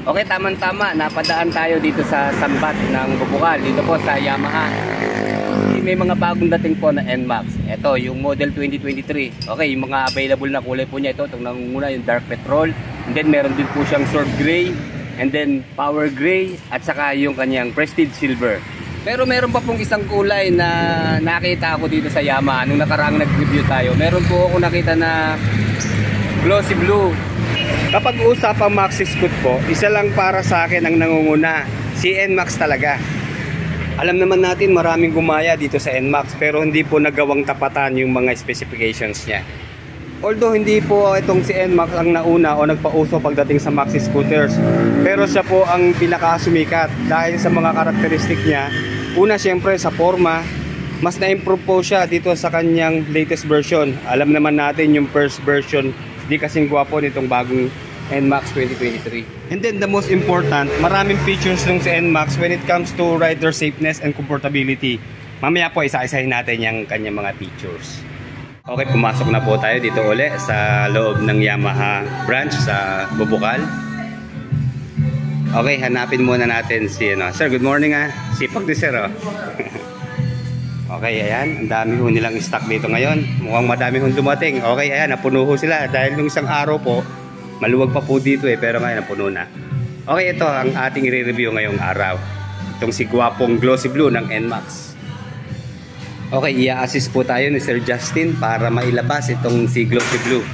Okay, tamang-tama. Napadaan tayo dito sa Sambat ng Bubukal. Dito po sa Yamaha. May mga bagong dating po na NMAX. Ito, yung model 2023. Okay, yung mga available na kulay po niya ito. Itong nangunguna, yung dark petrol. And then, meron din po siyang sword gray. And then, power gray. At saka yung kanyang prestige silver. Pero meron pa pong isang kulay na nakita ako dito sa Yamaha. Nung nakaraang nag-review tayo. Meron po ako nakita na glossy blue. Kapag usapang Maxi Scoot po, isa lang para sa akin ang nangunguna, si NMAX talaga. Alam naman natin maraming gumaya dito sa NMAX pero hindi po nagawang tapatan yung mga specifications niya. Although hindi po itong si NMAX ang nauna o nagpauso pagdating sa Maxi Scooters, pero siya po ang pinakasumikat dahil sa mga karakteristik niya. Una siyempre sa forma, mas na-improve po siya dito sa kanyang latest version. Alam naman natin yung first version, di kasing gwapo nitong bagong NMAX 2023. And then the most important, maraming features ng si NMAX when it comes to rider safeness and comfortability. Mamaya po isa-isahin natin yung kanyang mga features. Okay, pumasok na po tayo dito uli sa loob ng Yamaha branch sa Bubukal. Okay, hanapin muna natin si Sir, good morning Sipag ni Sir Okay, ayan, ang dami ho nilang stock dito ngayon. Mukhang madami hong dumating. Okay, ayan, napuno ho sila dahil nung isang araw po, maluwag pa po dito pero ngayon napuno na. Okay, ito ang ating i-review ngayong araw. Itong si gwapong glossy blue ng NMAX. Okay, i-assist po tayo ni Sir Justin para mailabas itong si glossy blue.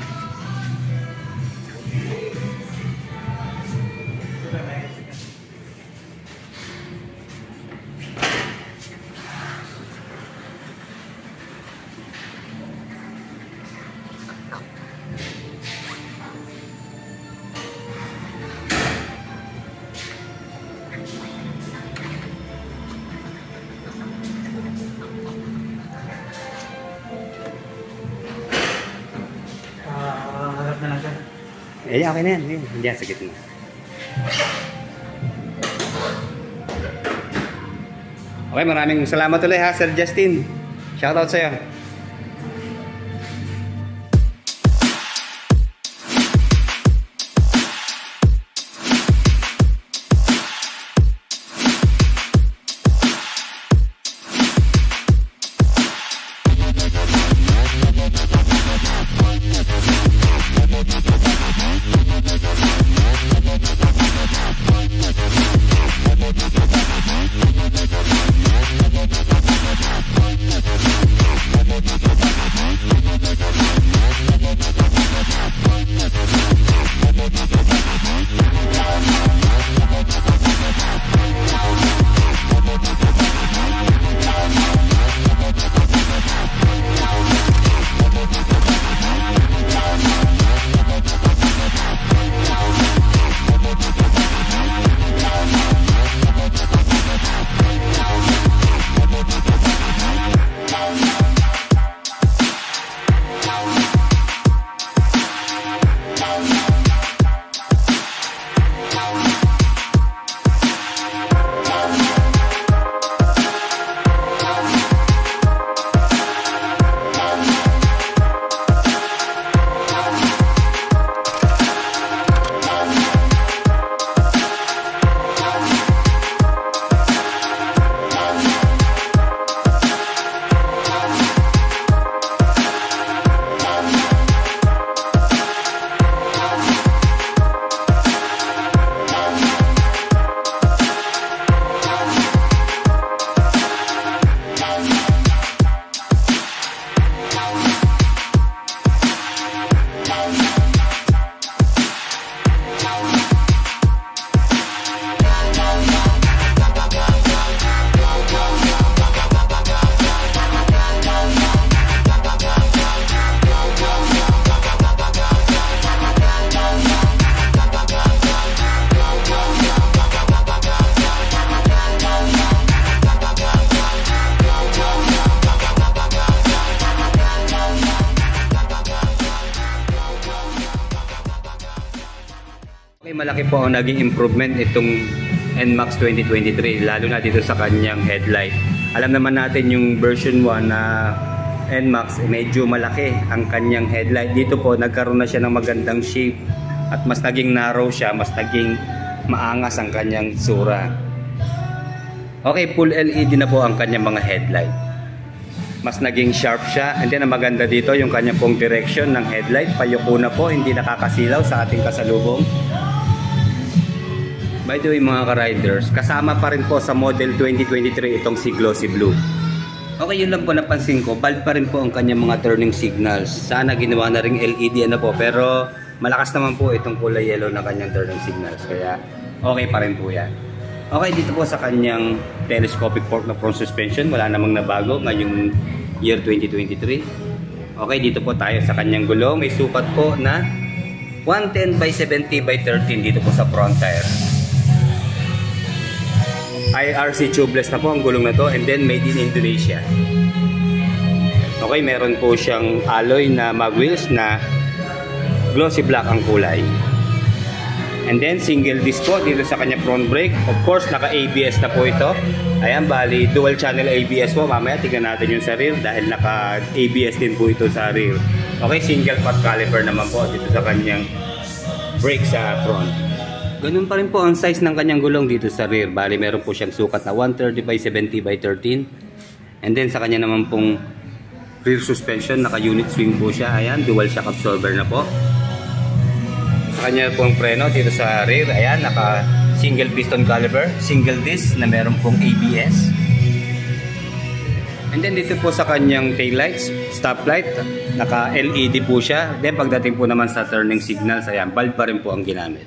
Okay na yan. Diyan sa gitna. Okay, maraming salamat ulit Sir Justin. Shoutout sa'yo. Malaki po ang naging improvement itong NMAX 2023, lalo na dito sa kanyang headlight. Alam naman natin yung version 1 na NMAX, medyo malaki ang kanyang headlight. Dito po nagkaroon na siya ng magandang shape at mas naging narrow siya, mas naging maangas ang kanyang sura. Okay, full LED na po ang kanyang mga headlight. Mas naging sharp siya. And then ang maganda dito yung kanyang pong direction ng headlight. Payuko na po, hindi nakakasilaw sa ating kasalubong. By the way mga ka-riders, kasama pa rin po sa model 2023 itong si Glossy Blue. Okay, yun lang po napansin ko, bulb pa rin po ang kanyang mga turning signals. Sana ginawa na ring LED po, pero malakas naman po itong kulay yellow na kanyang turning signals. Kaya okay pa rin po yan. Okay, dito po sa kanyang telescopic fork na front suspension, wala namang nabago ngayong year 2023. Okay, dito po tayo sa kanyang gulong. May sukat po na 110/70/13 dito po sa front tire. IRC tubeless na po ang gulong na to, and then made in Indonesia. Okay, meron po siyang alloy na mag wheels na glossy black ang kulay. And then single disc po dito sa kanya front brake. Of course, naka-ABS na po ito. Ayan, bali dual channel ABS po. Mamaya tignan natin yung sa rear dahil naka-ABS din po ito sa rear. Okay, single pot caliper naman po dito sa kanyang brake sa front. Ganun pa rin po ang size ng kanyang gulong dito sa rear. Bali meron po siyang sukat na 130/70/13. And then sa kanya naman pong rear suspension, naka-unit swing po siya. Ayan, dual shock absorber na po. Sa kanya pong preno dito sa rear, ayan, naka single piston caliper, single disc na meron pong ABS. And then dito po sa kanyang tail lights, stop light, naka LED po siya. Then pagdating po naman sa turning signals, ayan, bulb pa rin po ang ginamit.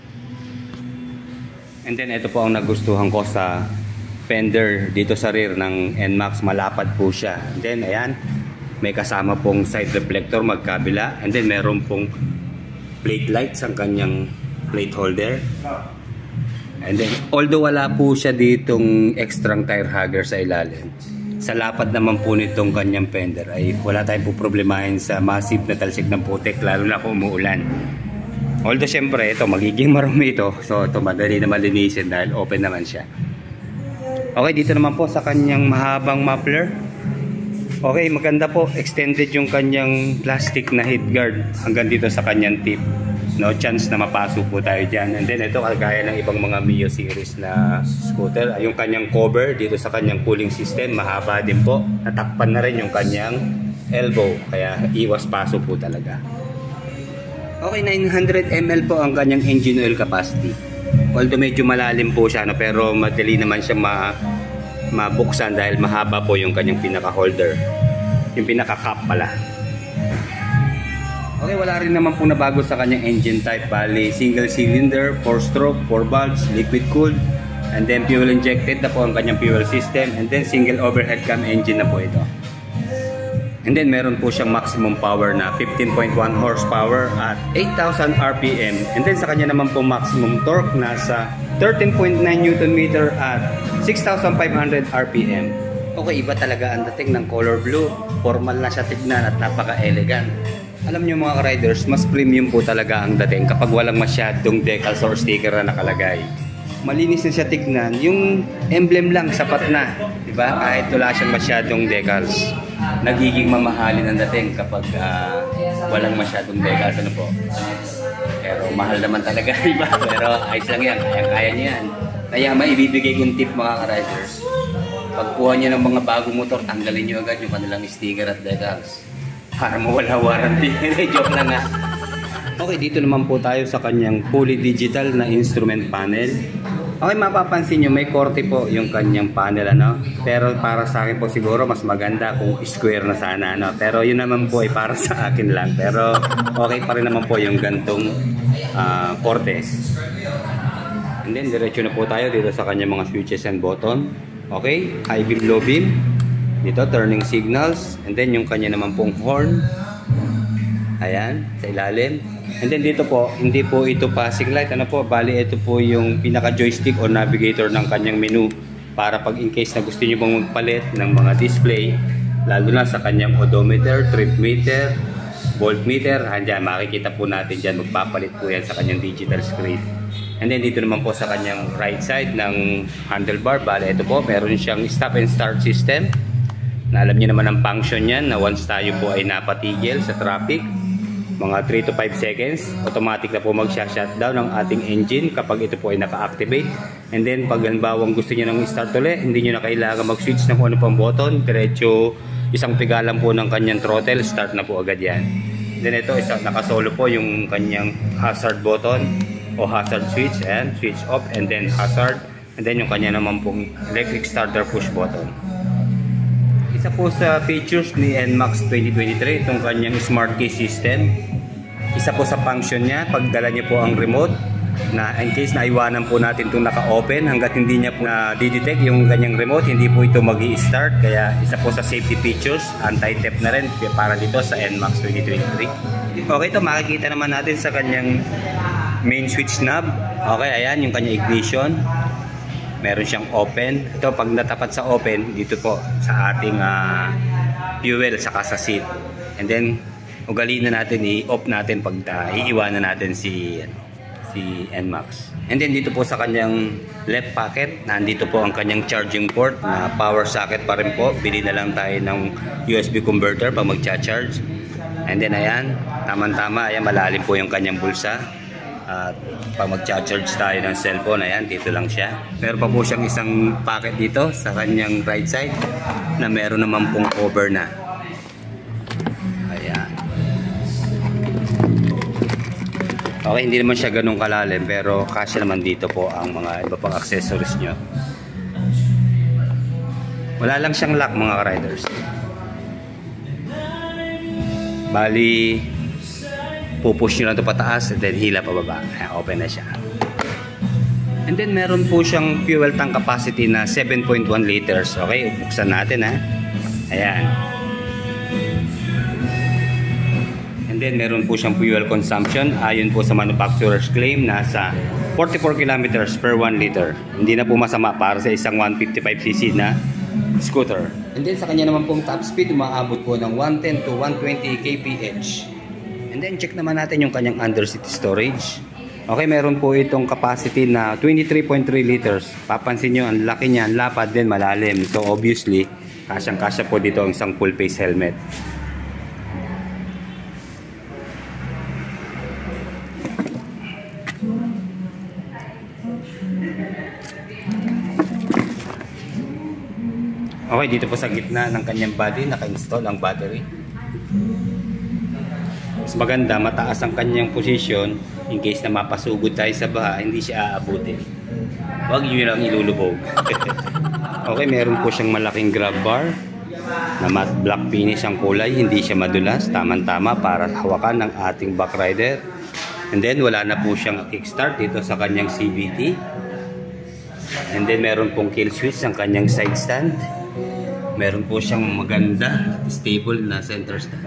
And then ito po ang nagustuhan ko sa fender dito sa rear ng NMAX, malapad po siya. And then ayan, may kasama pong side reflector magkabila, and then meron pong plate lights ang kanyang plate holder. And then although wala po siya ditong extra tire hugger sa ilalim, sa lapad naman po nitong kanyang fender ay wala tayong po problemahin sa massive na talsik ng putik, lalo na kung umuulan. Although syempre ito magiging marumi ito, so ito madali na malinisin dahil open naman siya. Okay, dito naman po sa kanyang mahabang muffler. Okay, maganda po, extended yung kanyang plastic na head guard hanggang dito sa kanyang tip. No chance na mapasok po tayo dyan. And then ito, kagaya ng ibang mga Mio series na scooter, yung kanyang cover dito sa kanyang cooling system, mahaba din po. Natakpan na rin yung kanyang elbow, kaya iwas paso po talaga. Okay, 900 ml po ang kanyang engine oil capacity. Although medyo malalim po siya, no, pero madali naman siya mabuksan dahil mahaba po yung kanyang pinaka-holder. Yung pinaka-cap pala. Okay, wala rin naman po na bago sa kanyang engine type. Bali, single cylinder, 4-stroke, 4 valves, liquid cooled, and then fuel injected na po ang kanyang fuel system, and then single overhead cam engine na po ito. And then meron po siyang maximum power na 15.1 horsepower at 8,000 RPM. And then sa kanya naman po maximum torque nasa 13.9 Nm at 6,500 RPM. Okay, iba talaga ang dating ng color blue. Formal na siya tignan at napaka-elegant. Alam nyo mga riders, mas premium po talaga ang dating kapag walang masyadong decals or sticker na nakalagay. Malinis na siya tignan, yung emblem lang sapat na, diba? Kahit wala siyang masyadong decals. Nagiging mamahalin ang dating kapag walang masyadong decals, ano po. Pero mahal naman talaga, diba? Pero ayos lang yan, kaya niya yan. Kaya maibibigay kong tip mga ka-riders. Pagkuha niyo ng mga bagong motor, tanggalin niyo agad yung kanilang sticker at decals para mawala warranty. Joke lang nga. Okay, dito naman po tayo sa kanyang fully digital na instrument panel. Okay, mapapansin nyo, may korte po yung kanyang panel, ano? Pero para sa akin po siguro mas maganda kung square na sana, ano? Pero yun naman po ay para sa akin lang. Pero okay pa rin naman po yung gantong korte. And then diretso na po tayo dito sa kanyang mga switches and button. Okay, high beam, low beam. Dito, turning signals. And then yung kanya naman pong horn. Ayan, sa ilalim. And then dito po, hindi po ito passing light. Ano po, bali ito po yung pinaka-joystick o navigator ng kanyang menu. Para pag in case na gusto nyo pong magpalit ng mga display, lalo na sa kanyang odometer, trip meter, voltmeter, andyan, makikita po natin dyan, magpapalit po yan sa kanyang digital screen. And then dito naman po sa kanyang right side ng handlebar, bali ito po, meron siyang stop and start system. Na alam niyo naman ang function yan, na once tayo po ay napatigil sa traffic, mga 3 to 5 seconds, automatic na po mag-shutdown ang ating engine kapag ito po ay naka-activate. And then pag halimbawa gusto niyo nang i-start ulit, hindi niyo na kailangan mag-switch ng kung ano pang button, diretso isang piga lang po ng kanyang throttle, start na po agad yan. Then ito, naka-solo po yung kanyang hazard button o hazard switch, and switch off and then hazard, and then yung kanya naman pong electric starter push button. Isa po sa features ni NMAX 2023 itong kanyang smart key system. Isa po sa function niya, pagdala niyo po ang remote, na in case na iwanan po natin itong naka-open, hanggat hindi niya po na-detect yung kanyang remote, hindi po ito mag-i-start. Kaya isa po sa safety features, anti-theft na rin para dito sa NMAX 2023. Okay, ito makikita naman natin sa kanyang main switch knob. Okay, ayan yung kanyang ignition. Meron siyang open. Ito pag natapat sa open, dito po sa ating fuel saka sa seat. And then ugaliin na natin, i-off natin pag iiwanan natin si NMAX. And then dito po sa kanyang left pocket, nandito po ang kanyang charging port na power socket pa rin po. Bili na lang tayo ng USB converter pag magcha-charge. And then ayan, tamang-tama, ayan malalim po yung kanyang bulsa. At pag mag-charge tayo ng cellphone, ayan, dito lang siya. Meron pa po siyang isang pocket dito sa kanyang right side na meron naman pong cover na. Ayan. Okay, hindi naman siya ganun kalalim pero kasya naman dito po ang mga iba pang accessories nyo. Wala lang siyang lock mga riders. Bali, pupush nyo lang ito pataas and then hila pababa. Open na siya. And then meron po siyang fuel tank capacity na 7.1 liters. Okay, buksan natin ha. Ayan. And then meron po siyang fuel consumption. Ayon po sa manufacturer's claim, nasa 44 kilometers per 1 liter. Hindi na po masama para sa isang 155cc na scooter. And then sa kanya naman pong top speed, umaabot po ng 110 to 120 kph. And then check naman natin yung kanyang underseat storage. Okay, meron po itong capacity na 23.3 liters. Papansin nyo, ang laki niya, ang lapad din, malalim. So obviously, kasyang-kasya po dito ang isang full face helmet. Okay, dito po sa gitna ng kanyang body, naka-install ang battery. Mas maganda, mataas ang kanyang position in case na mapasugod tayo sa baha, hindi siya aabutin. Huwag nyo lang ilulubog. Okay, meron po siyang malaking grab bar na matte black finish ang kulay, hindi siya madulas, tamang-tama para hawakan ng ating back rider. And then wala na po siyang kickstart dito sa kanyang CVT. And then meron pong kill switch ang kanyang side stand. Meron po siyang maganda, stable na center stand.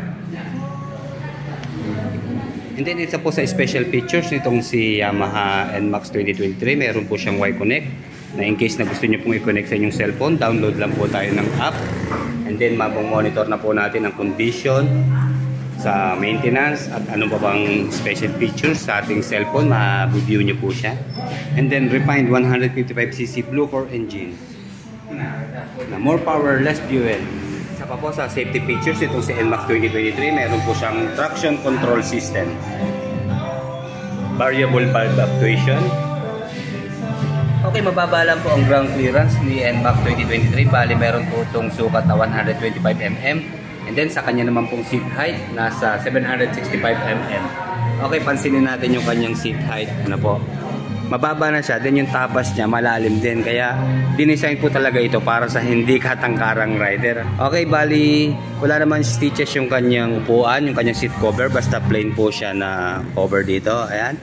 And then isa po sa special features nitong si Yamaha NMAX 2023, meron po siyang Y-Connect na in case na gusto nyo pong i-connect sa inyong cellphone, download lang po tayo ng app. And then mapong-monitor na po natin ang condition sa maintenance at ano pa bang special features sa ating cellphone, ma-review nyo po siya. And then refined 155cc Blue Core engine na more power, less fuel. Isa pa po sa safety features itong si NMAX 2023, meron po siyang traction control system, variable valve actuation. Okay, mababa lang po ang ground clearance ni NMAX 2023, bali meron po itong sukat na 125 mm. And then sa kanya naman pong seat height, nasa 765 mm. Okay, pansinin natin yung kanyang seat height, ano po, mababa na siya, then yung tapas niya malalim din, kaya dinesign po talaga ito para sa hindi katangkarang rider. Okay, bali wala naman stitches yung kanyang upuan, yung kanyang seat cover, basta plain po siya na cover dito. Ayan,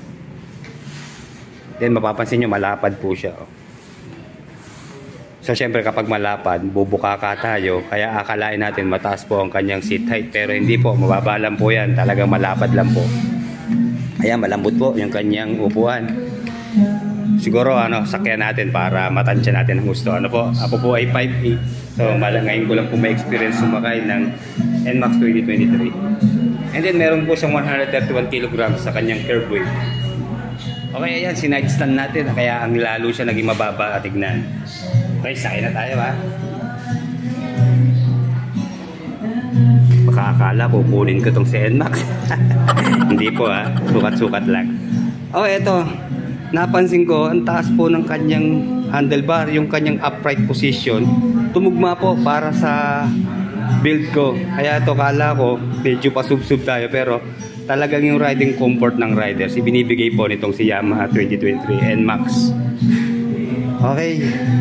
then mapapansin nyo malapad po siya. So syempre kapag malapad, bubuka ka tayo, kaya akalain natin mataas po ang kanyang seat height, pero hindi po, mababa lang po yan, talagang malapad lang po. Ayan, malambot po yung kanyang upuan. Siguro sakyan natin para matansya natin ang gusto. Ano po, ako po ay 5'8". So ngayon ko lang po may experience sumakay ng NMAX 2023. And then meron po siyang 131 kg sa kanyang curve weight. Okay, ayan, side stand natin, kaya ang lalo siya naging mababa at tignan. Okay, sakay na tayo ha. Baka Baka akala kukunin ko tong si NMAX. Hindi po ha, sukat-sukat lang. Oh, eto. Napansin ko, ang taas po ng kanyang handlebar, yung kanyang upright position. Tumugma po para sa build ko. Kaya ito kala ko, medyo pasubsub tayo. Pero talagang yung riding comfort ng riders, ibinibigay po nitong si Yamaha 2023 NMAX. Okay.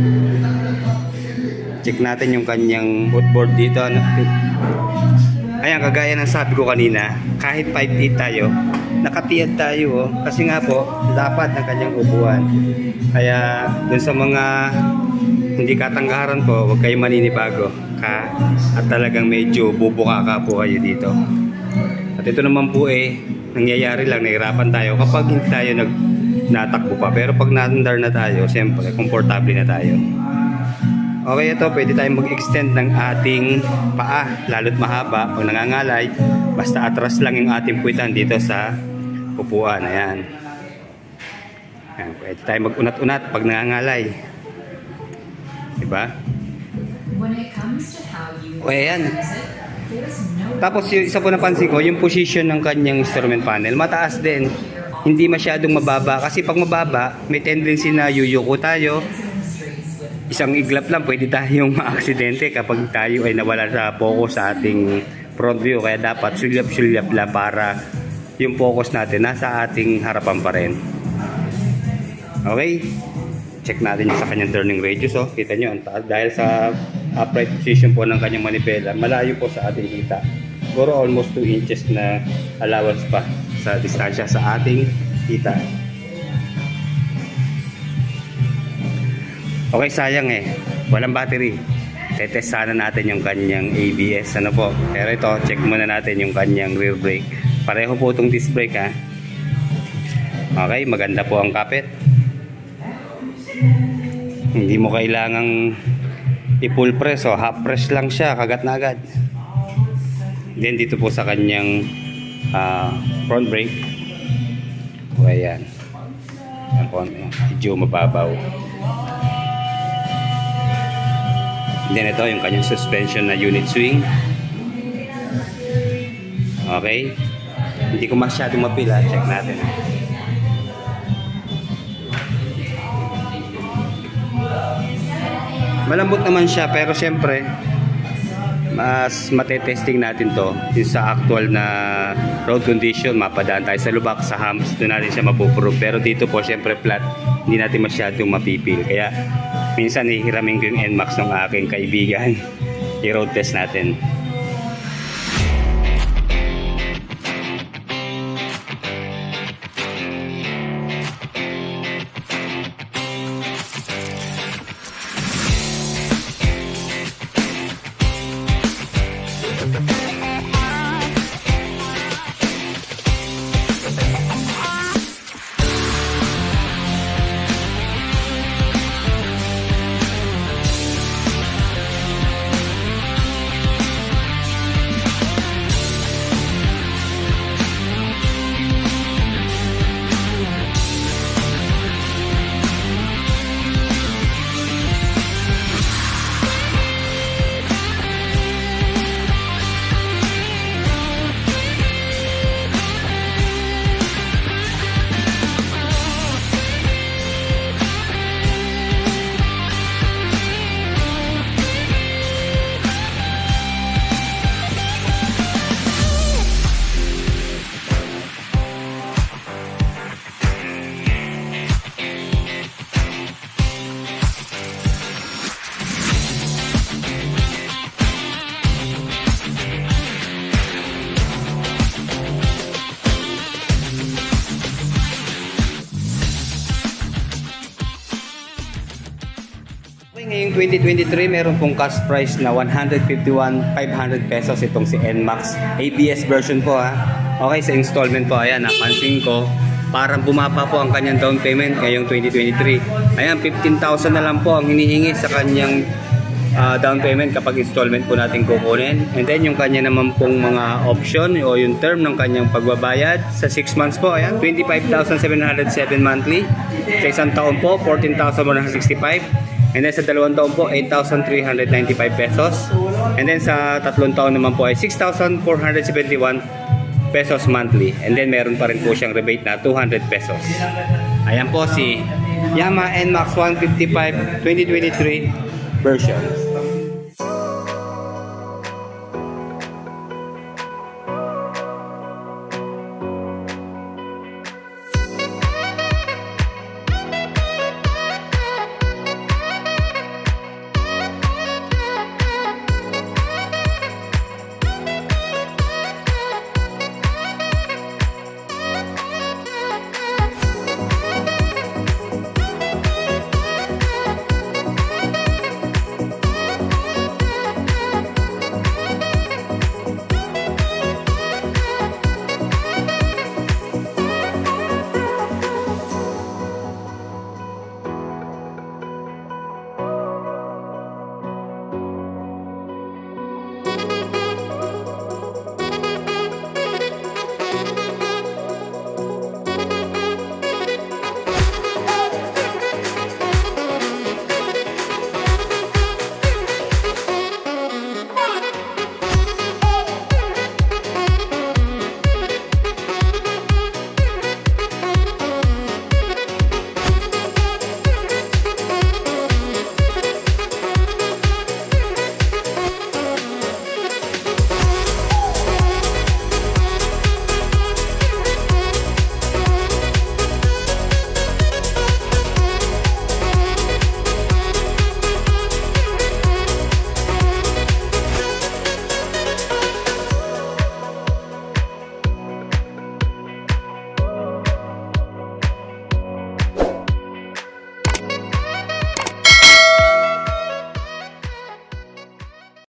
Check natin yung kanyang footboard dito. Ayan, kagaya ng sabi ko kanina, kahit 5'8 tayo, nakatiyad tayo. Kasi nga po, dapat ang kanyang upuan. Kaya dun sa mga hindi katanggaran po, huwag kayo maninibago. At talagang medyo bubuka ka po kayo dito. At ito naman po nangyayari lang, nahirapan tayo kapag hindi tayo natakbo pa. Pero pag na-under na tayo, siyempre, komportable na tayo. Okay, ito, pwede tayong mag-extend ng ating paa, lalo't mahaba o nangangalay. Basta atras lang yung ating puwitan dito sa upuan. Ayan. Ayan, pwede tayong mag-unat-unat pag nangangalay. Diba? O, ayan. Tapos yung isa po napansin ko, yung position ng kanyang instrument panel, mataas din. Hindi masyadong mababa. Kasi pag mababa, may tendency na yuyuko tayo. Isang iglap lang, pwede tayong ma-aksidente kapag tayo ay nawala sa focus sa ating front view. Kaya dapat sulyap-sulyap lang para yung focus natin nasa ating harapan pa rin. Okay? Check natin yung sa kanyang turning radius. Oh. Kita nyo, dahil sa upright position po ng kanyang manipela, malayo po sa ating kita. Siguro almost 2 inches na allowance pa sa distansya sa ating kita. Okay, sayang walang battery. Tetest sana natin yung kanyang ABS. Ano po? Pero ito, check muna natin yung kanyang rear brake. Pareho po itong disc brake ha. Okay, maganda po ang kapit. Hindi mo kailangang i-full press o half press lang siya, kagat na agad. Then dito po sa kanyang front brake. Okay, yan. Yan po, medyo mababaw. Then ito yung kanyang suspension na unit swing. Okay. Hindi ko masyadong mapila. Check natin. Malambot naman siya, pero syempre mas matetesting natin to sa actual na road condition. Mapadaan tayo sa lubak, sa humps, doon natin siya mapuprove. Pero dito po syempre flat, hindi natin masyadong mapipil. Kaya minsan ihiramin ko yung NMAX ng aking kaibigan. I-road test natin. Ngayong 2023, meron pong cash price na 151,500 pesos itong si NMAX ABS version po ha. Okay, sa installment po, ayan, napansin ko parang bumaba po ang kanyang down payment ngayong 2023. Ayan, 15,000 na lang po ang hinihingi sa kanyang down payment kapag installment po natin kukunin. And then yung kanya naman pong mga option o yung term ng kanyang pagbabayad sa 6 months po, ayan, 25,707 monthly. Sa isang taon po, 14,165. And then sa 2 taon po, 8,395 pesos. And then sa 3 taon naman po ay 6,471 pesos monthly. And then meron pa rin po siyang rebate na 200 pesos. Ayan po si Yamaha NMAX 155 2023 version.